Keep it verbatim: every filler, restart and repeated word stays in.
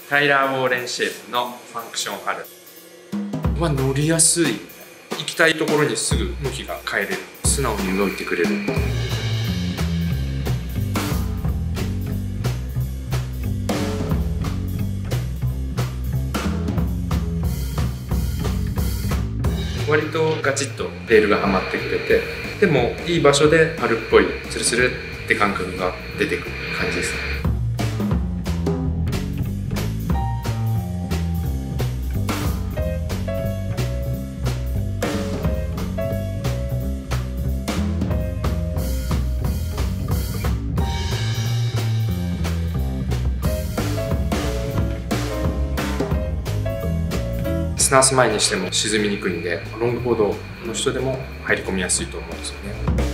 タイラー・ウォーレンシェープのファンクションハルは乗りやすい。行きたいところにすぐ向きが変えれる。素直に動いてくれる。割とガチッとレールがはまってくれて、でもいい場所で春っぽいスルスルって感覚が出てくる感じですね。スナース前にしても沈みにくいんで、ロングボードの人でも入り込みやすいと思うんですよね。